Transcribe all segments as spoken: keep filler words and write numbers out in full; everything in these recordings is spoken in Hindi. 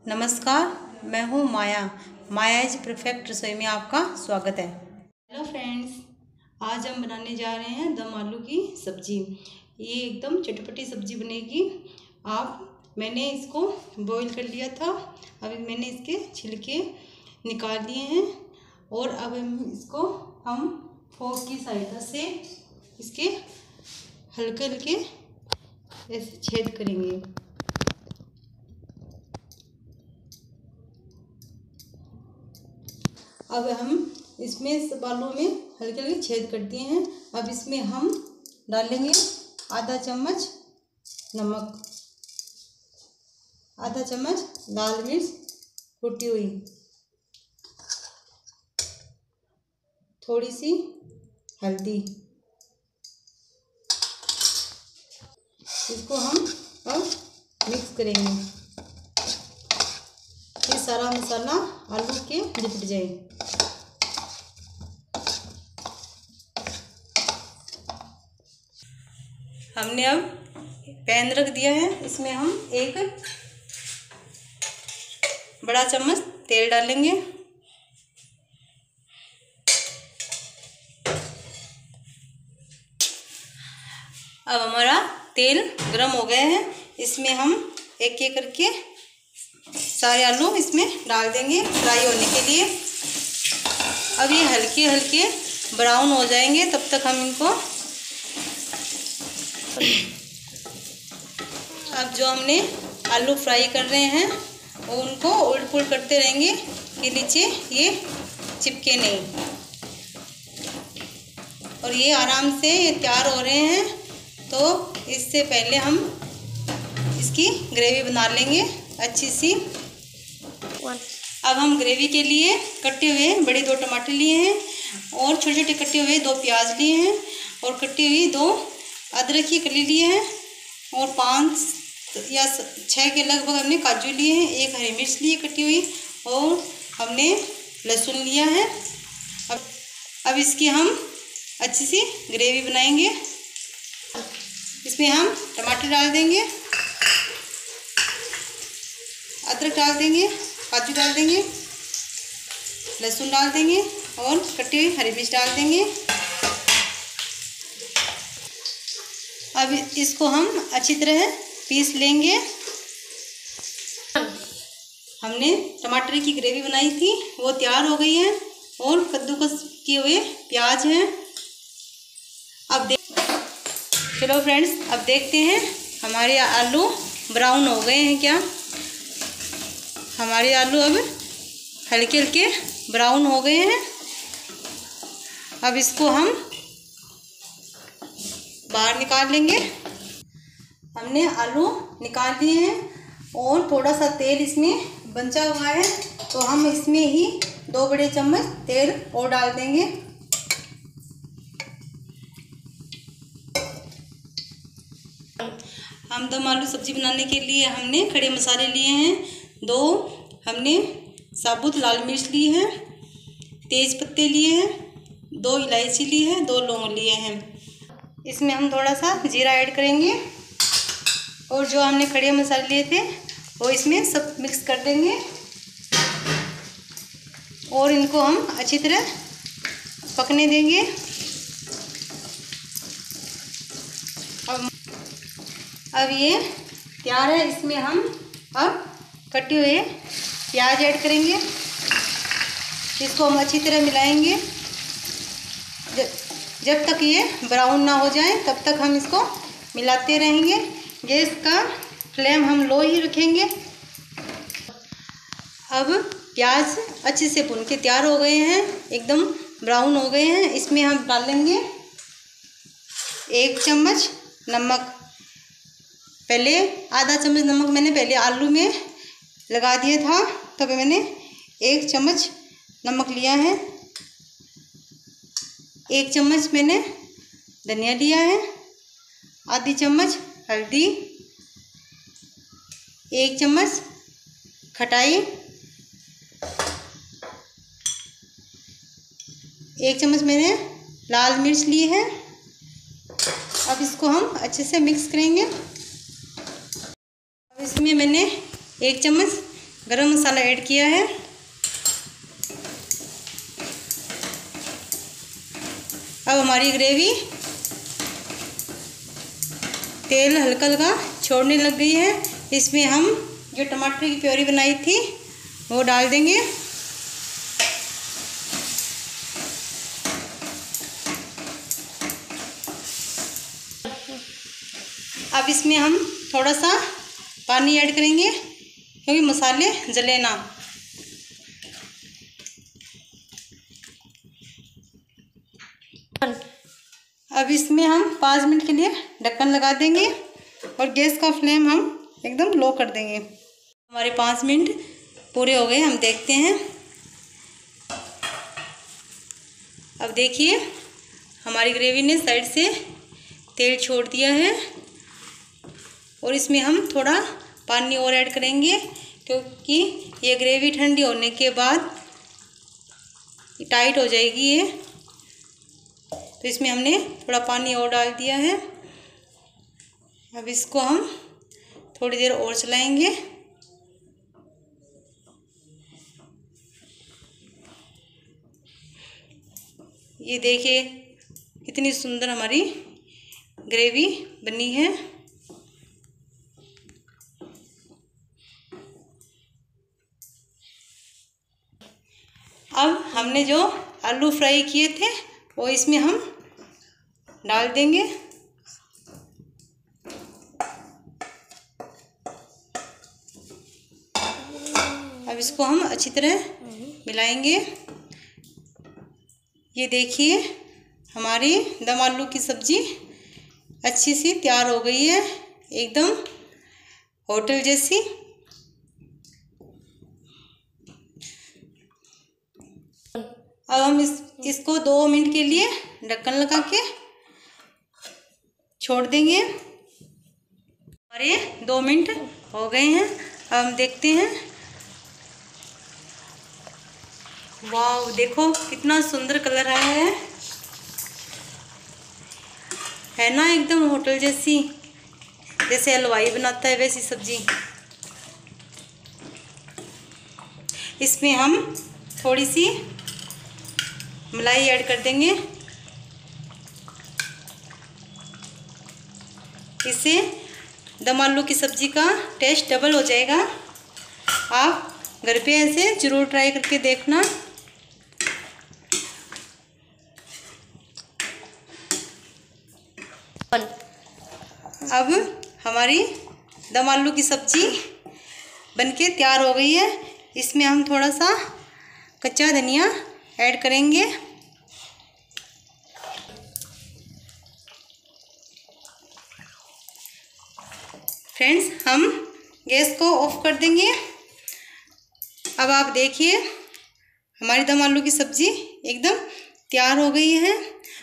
नमस्कार, मैं हूँ माया। माया इज परफेक्ट रसोई में आपका स्वागत है। हेलो फ्रेंड्स, आज हम बनाने जा रहे हैं दम आलू की सब्जी। ये एकदम चटपटी सब्जी बनेगी। आप मैंने इसको बॉईल कर लिया था। अभी मैंने इसके छिलके निकाल लिए हैं और अब हम इसको हम फोर्क की सहायता से इसके हल्के हल्के ऐसे छेद करेंगे। अब हम इसमें सब आलू में हल्के हल्के छेद कर दिए हैं। अब इसमें हम डालेंगे आधा चम्मच नमक, आधा चम्मच लाल मिर्च कुटी हुई, थोड़ी सी हल्दी। इसको हम अब मिक्स करेंगे। ये सारा मसाला आलू के लिपट जाए। हमने अब पैन रख दिया है। इसमें हम एक बड़ा चम्मच तेल डालेंगे। अब हमारा तेल गरम हो गया है। इसमें हम एक एक करके सारे आलू इसमें डाल देंगे फ्राई होने के लिए। अब ये हल्के हल्के ब्राउन हो जाएंगे, तब तक हम इनको अब जो हमने आलू फ्राई कर रहे हैं वो उनको उल्ट पुल्ट करते रहेंगे कि नीचे ये चिपके नहीं। और ये आराम से ये तैयार हो रहे हैं, तो इससे पहले हम इसकी ग्रेवी बना लेंगे अच्छी सी। अब हम ग्रेवी के लिए कटे हुए बड़े दो टमाटर लिए हैं और छोटे छोटे कटे हुए दो प्याज लिए हैं और कटी हुई दो अदरक की कली लिए हैं और पाँच या छः के लगभग हमने काजू लिए हैं। एक हरी मिर्च ली कटी हुई और हमने लहसुन लिया है। अब अब इसकी हम अच्छी सी ग्रेवी बनाएंगे। इसमें हम टमाटर डाल देंगे, अदरक डाल देंगे, काजू डाल देंगे, लहसुन डाल देंगे और कटी हुई हरी मिर्च डाल देंगे। अब इसको हम अच्छी तरह पीस लेंगे। हमने टमाटर की ग्रेवी बनाई थी वो तैयार हो गई है और कद्दूकस किए हुए प्याज हैं। अब देख चलो फ्रेंड्स, अब देखते हैं हमारे आलू ब्राउन हो गए हैं क्या। हमारे आलू अब हल्के हल्के ब्राउन हो गए हैं। अब इसको हम बाहर निकाल लेंगे। हमने आलू निकाल लिए हैं और थोड़ा सा तेल इसमें बचा हुआ है, तो हम इसमें ही दो बड़े चम्मच तेल और डाल देंगे। हम दम आलू सब्जी बनाने के लिए हमने खड़े मसाले लिए हैं। दो हमने साबुत लाल मिर्च ली है, तेज पत्ते लिए हैं, दो इलायची ली है, दो लौंग लिए हैं। इसमें हम थोड़ा सा जीरा ऐड करेंगे और जो हमने खड़े मसाले लिए थे वो इसमें सब मिक्स कर देंगे और इनको हम अच्छी तरह पकने देंगे। अब अब ये तैयार है। इसमें हम अब कटे हुए प्याज ऐड करेंगे। इसको हम अच्छी तरह मिलाएंगे। जब जब तक ये ब्राउन ना हो जाए तब तक हम इसको मिलाते रहेंगे। गैस का फ्लेम हम लो ही रखेंगे। अब प्याज अच्छे से भून के तैयार हो गए हैं, एकदम ब्राउन हो गए हैं। इसमें हम डालेंगे एक चम्मच नमक। पहले आधा चम्मच नमक मैंने पहले आलू में लगा दिया था, तब मैंने एक चम्मच नमक लिया है। एक चम्मच मैंने धनिया लिया है, आधी चम्मच हल्दी, एक चम्मच खटाई, एक चम्मच मैंने लाल मिर्च ली है। अब इसको हम अच्छे से मिक्स करेंगे। अब इसमें मैंने एक चम्मच गरम मसाला ऐड किया है। अब हमारी ग्रेवी तेल हल्का हल्का छोड़ने लग गई है। इसमें हम जो टमाटर की प्योरी बनाई थी वो डाल देंगे। अब इसमें हम थोड़ा सा पानी ऐड करेंगे क्योंकि मसाले जले ना। अब इसमें हम पाँच मिनट के लिए ढक्कन लगा देंगे और गैस का फ्लेम हम एकदम लो कर देंगे। हमारे पाँच मिनट पूरे हो गए, हम देखते हैं। अब देखिए हमारी ग्रेवी ने साइड से तेल छोड़ दिया है और इसमें हम थोड़ा पानी और ऐड करेंगे क्योंकि ये ग्रेवी ठंडी होने के बाद टाइट हो जाएगी ये, तो इसमें हमने थोड़ा पानी और डाल दिया है। अब इसको हम थोड़ी देर और चलाएंगे। ये देखिए कितनी सुंदर हमारी ग्रेवी बनी है। अब हमने जो आलू फ्राई किए थे वो इसमें हम डाल देंगे। अब इसको हम अच्छी तरह मिलाएंगे। ये देखिए हमारी दम आलू की सब्ज़ी अच्छी सी तैयार हो गई है, एकदम होटल जैसी। अब हम इस इसको दो मिनट के लिए ढक्कन लगा के छोड़ देंगे। हमारे दो मिनट हो गए हैं। अब हम देखते हैं। वाह, देखो कितना सुंदर कलर आया है है ना, एकदम होटल जैसी, जैसे हलवाई बनाता है वैसी सब्जी। इसमें हम थोड़ी सी मलाई ऐड कर देंगे, इससे दम आलू की सब्ज़ी का टेस्ट डबल हो जाएगा। आप घर पे ऐसे ज़रूर ट्राई करके देखना। अब हमारी दम आलू की सब्ज़ी बनके तैयार हो गई है। इसमें हम थोड़ा सा कच्चा धनिया ऐड करेंगे। फ्रेंड्स, हम गैस को ऑफ कर देंगे। अब आप देखिए हमारी दम आलू की सब्ज़ी एकदम तैयार हो गई है।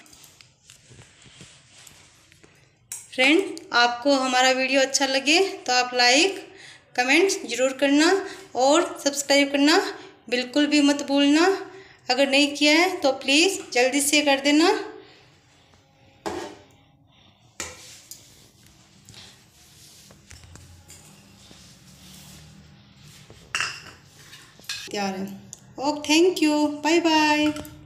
फ्रेंड, आपको हमारा वीडियो अच्छा लगे तो आप लाइक कमेंट ज़रूर करना और सब्सक्राइब करना बिल्कुल भी मत भूलना। अगर नहीं किया है तो प्लीज़ जल्दी से कर देना। तैयार है। Okay, thank you, bye bye.